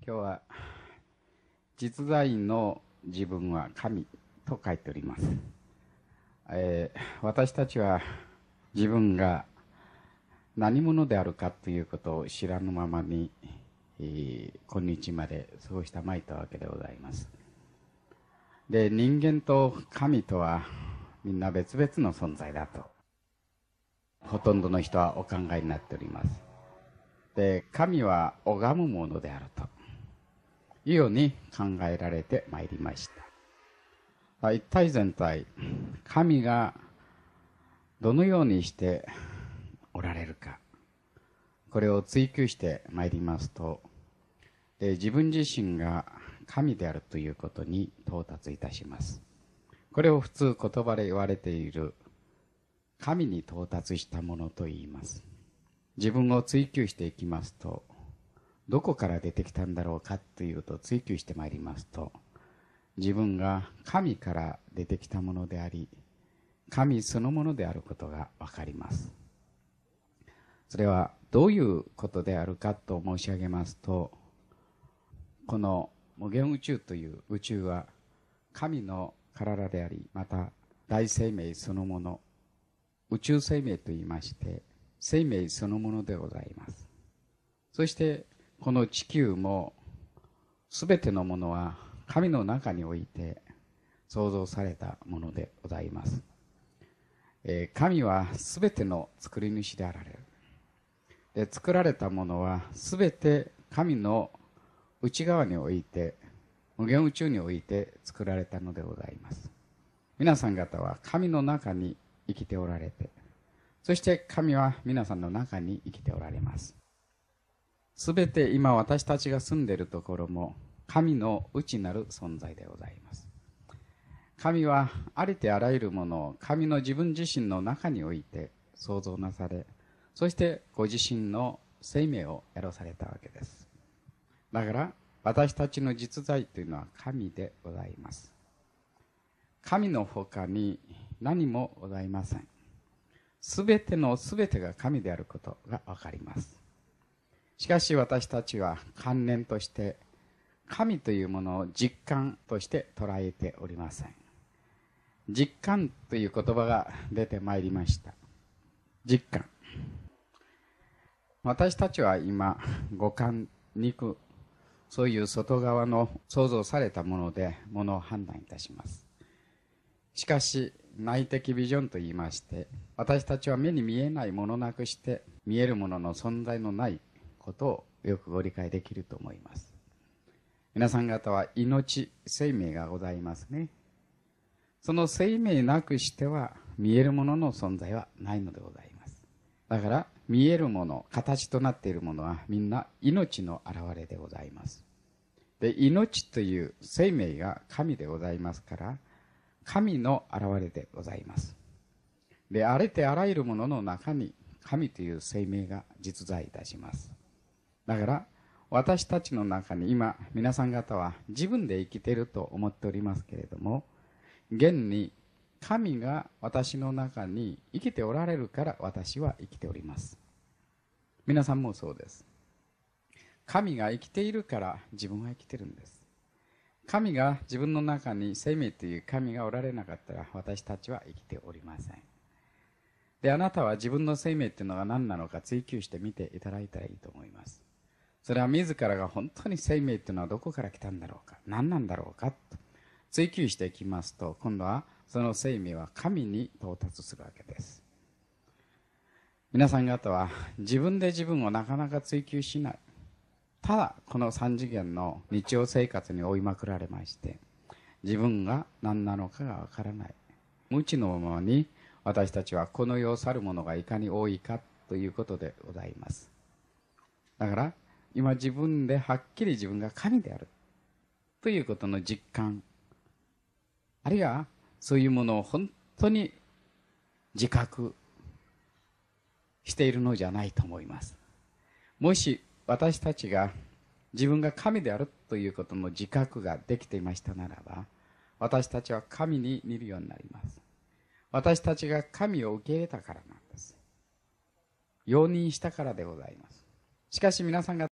今日は実在の自分は神と書いております。私たちは自分が何者であるかということを知らぬままに、今日まで過ごしたまいたわけでございます。で、人間と神とはみんな別々の存在だとほとんどの人はお考えになっております。で、神は拝むものであるというように考えられてまいりました。一体全体、神がどのようにしておられるか、これを追求してまいりますと、自分自身が神であるということに到達いたします。これを普通言葉で言われている神に到達したものと言います。自分を追求していきますと、どこから出てきたんだろうかというと追求してまいりますと、自分が神から出てきたものであり、神そのものであることがわかります。それはどういうことであるかと申し上げますと、この無限宇宙という宇宙は神の体であり、また大生命そのもの、宇宙生命と言いまして生命そのものでございます。そしてこの地球もすべてのものは神の中において創造されたものでございます。神はすべての作り主であられる。で、作られたものはすべて神の内側において、無限宇宙において作られたのでございます。皆さん方は神の中に生きておられて、そして神は皆さんの中に生きておられます。すべて今私たちが住んでいるところも神の内なる存在でございます。神はありてあらゆるものを神の自分自身の中において創造なされ、そしてご自身の生命を宿されたわけです。だから私たちの実在というのは神でございます。神の他に何もございません。すべてのすべてが神であることがわかります。しかし私たちは観念として神というものを実感として捉えておりません。実感という言葉が出てまいりました。実感。私たちは今、五感、肉、そういう外側の創造されたもので物を判断いたします。しかし内的ビジョンといいまして、私たちは目に見えないものなくして見えるものの存在のないことをよくご理解できると思います。皆さん方は命、生命がございますね。その生命なくしては見えるものの存在はないのでございます。だから見えるもの、形となっているものはみんな命の現れでございます。で、命という生命が神でございますから、神の現れでございます。で、ありてあらゆるものの中に神という生命が実在いたします。だから私たちの中に今皆さん方は自分で生きていると思っておりますけれども、現に神が私の中に生きておられるから私は生きております。皆さんもそうです。神が生きているから自分は生きてるんです。神が自分の中に生命という神がおられなかったら私たちは生きておりません。で、あなたは自分の生命というのが何なのか追求してみていただいたらいいと思います。それは自らが本当に生命というのはどこから来たんだろうか、何なんだろうかと追求していきますと、今度はその生命は神に到達するわけです。皆さん方は自分で自分をなかなか追求しない。ただこの三次元の日常生活に追いまくられまして、自分が何なのかがわからない。無知のままに私たちはこの世を去るものがいかに多いかということでございます。だから今自分ではっきり自分が神であるということの実感、あるいはそういうものを本当に自覚しているのじゃないと思います。もし私たちが自分が神であるということの自覚ができていましたならば、私たちは神に似るようになります。私たちが神を受け入れたからなんです。容認したからでございます。しかし皆さんが